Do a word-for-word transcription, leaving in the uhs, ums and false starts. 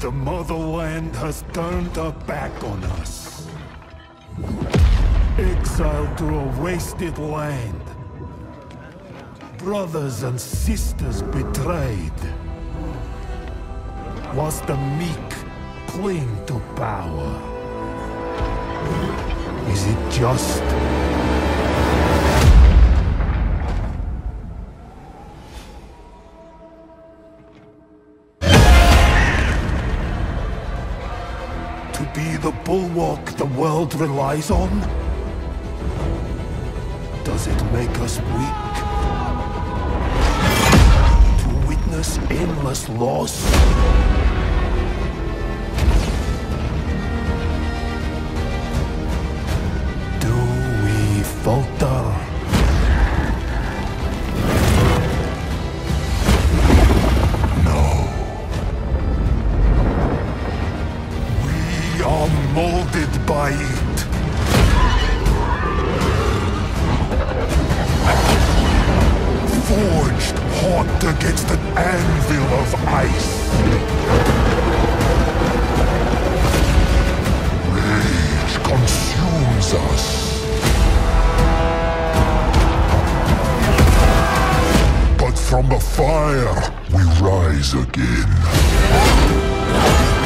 The motherland has turned her back on us. Exiled to a wasted land. Brothers and sisters betrayed. Whilst the meek cling to power. Is it just? To be the bulwark the world relies on? Does it make us weak? To witness endless loss? Do we falter? Molded by it. Forged hot against an anvil of ice. Rage consumes us. But from the fire, we rise again.